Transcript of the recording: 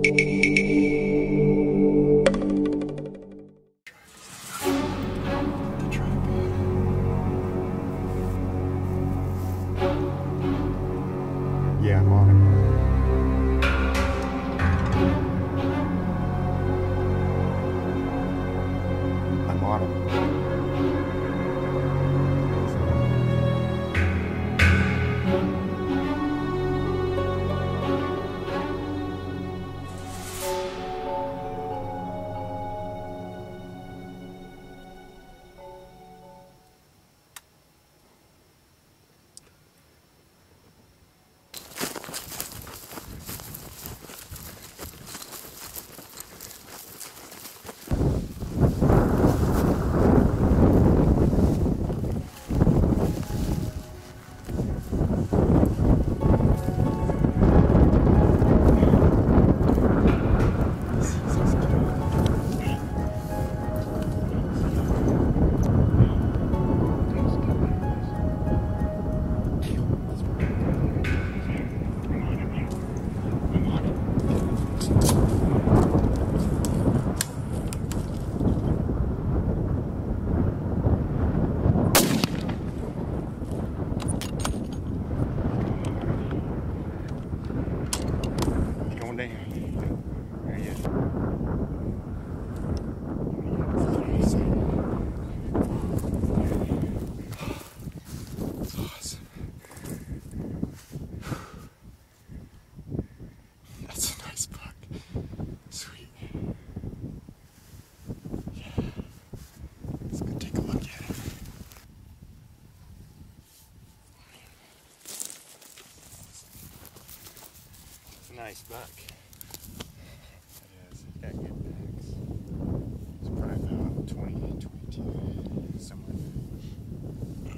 Yeah, I'm on it. I'm on it. Going down. There he is. That's awesome. That's a nice buck. Sweet. Yeah. Let's go take a look at it. It's a nice buck. It is. He's got good backs. It's probably about 20, 22, somewhere.